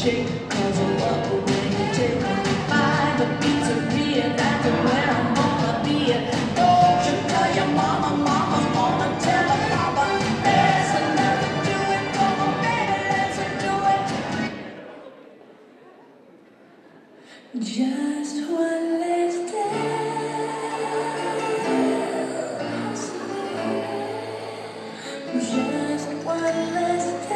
Just one last dance, just one last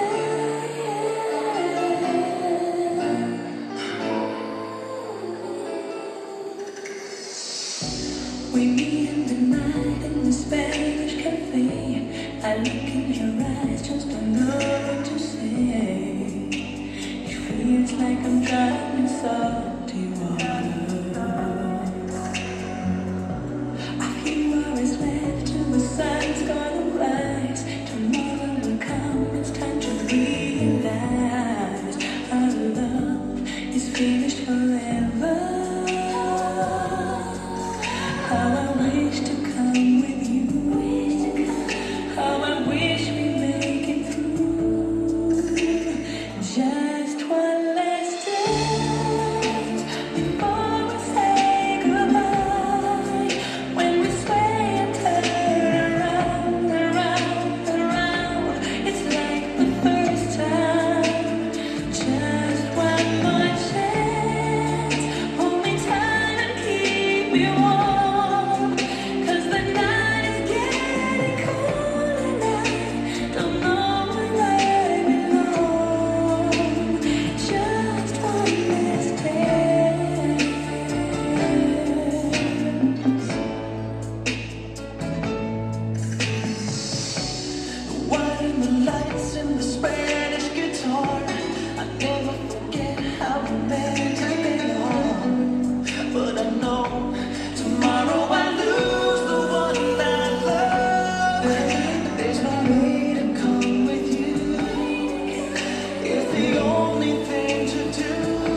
dance. We meet in the night in the Spanish cafe. I look in your eyes, just don't know what to say. It feels like I'm drowning in salty water. A few hours left till the sun's gonna rise. Tomorrow will come, it's time to realize our love is finished forever. How I wish to come with you. How I wish we make it through. Just one last dance before we say goodbye. When we sway and turn around, around, around, it's like the first time. Just one more chance. Hold me tight and keep me warm. 'Cause the night is getting cold and I don't know where I belong. Just one last dance. The wine and the lights and the Spanish guitar. I never forget how we met they are. But I know tomorrow I lose the one that I love. There's no way to come with you. It's the only thing to do.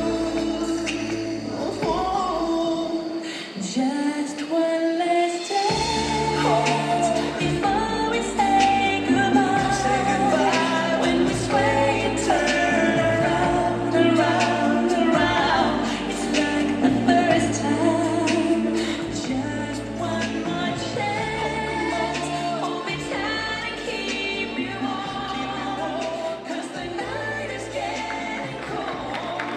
Just one last dance before we say goodbye. When we sway and turn around, around, around, it's like the first time. Just one more chance. Hold me tight and keep me warm. 'Cause the night is getting cold.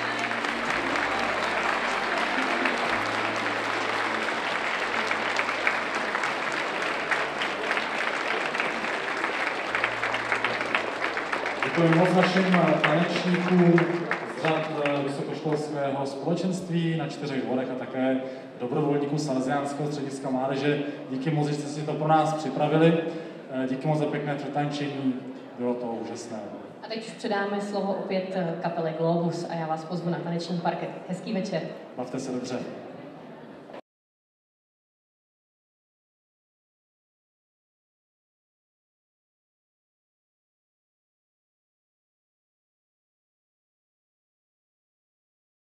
Děkuji moc našim tanečníkům z řad vysokoškolského společenství na 4 dvorech a také dobrovolníkům Salesiánského střediska mládeže. Díky moc, že jste si to pro nás připravili. Díky moc za pěkné přetančení, bylo to úžasné. A teď už předáme slovo opět kapele Globus a já vás pozvu na taneční parket. Hezký večer. Bavte se dobře.